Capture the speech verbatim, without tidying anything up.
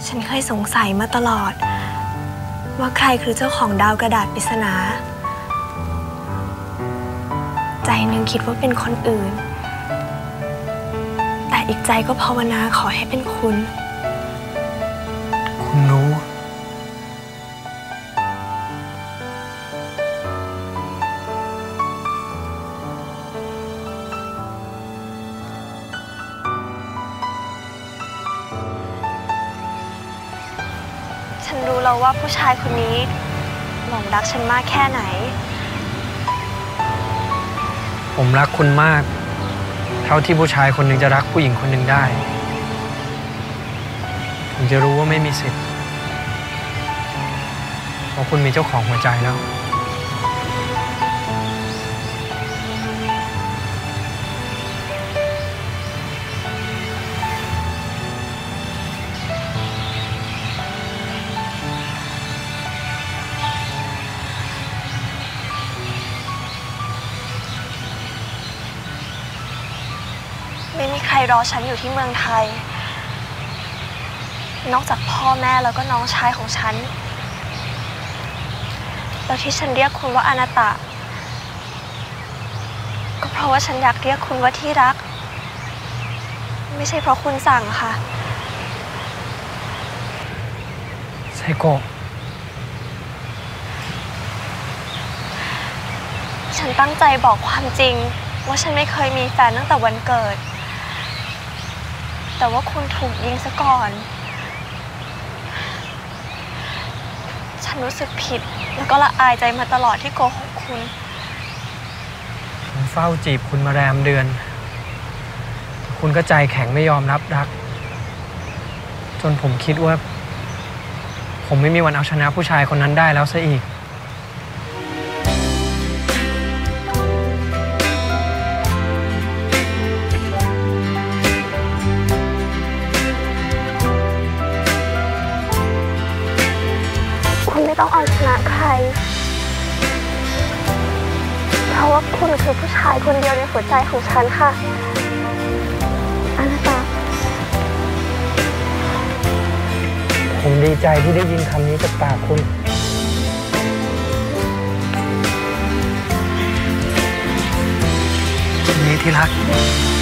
ฉันเคยสงสัยมาตลอดว่าใครคือเจ้าของดาวกระดาษปริศนาใจหนึ่งคิดว่าเป็นคนอื่นแต่อีกใจก็ภาวนาขอให้เป็นคุณคุณรู้ฉันรู้แล้วว่าผู้ชายคนนี้หลงรักฉันมากแค่ไหนผมรักคุณมากเท่าที่ผู้ชายคนหนึ่งจะรักผู้หญิงคนหนึ่งได้ผมจะรู้ว่าไม่มีสิทธิ์เพราะคุณมีเจ้าของหัวใจแล้วไม่มีใครรอฉันอยู่ที่เมืองไทยนอกจากพ่อแม่แล้วก็น้องชายของฉันแล้วที่ฉันเรียกคุณว่าอนาตะก็เพราะว่าฉันอยากเรียกคุณว่าที่รักไม่ใช่เพราะคุณสั่งค่ะไซโกะฉันตั้งใจบอกความจริงว่าฉันไม่เคยมีแฟนตั้งแต่วันเกิดแต่ว่าคุณถูกยิงซะก่อนฉันรู้สึกผิดแล้วก็ละอายใจมาตลอดที่โกหกคุณผมเฝ้าจีบคุณมาแรมเดือนคุณก็ใจแข็งไม่ยอมรับรักจนผมคิดว่าผมไม่มีวันเอาชนะผู้ชายคนนั้นได้แล้วซะอีกไม่ต้องเอาชนะใครเพราะว่าคุณคือผู้ชายคนเดียวในหัวใจของฉันค่ะอนาตาผมดีใจที่ได้ยินคำนี้จากปากคุณนี่ที่รัก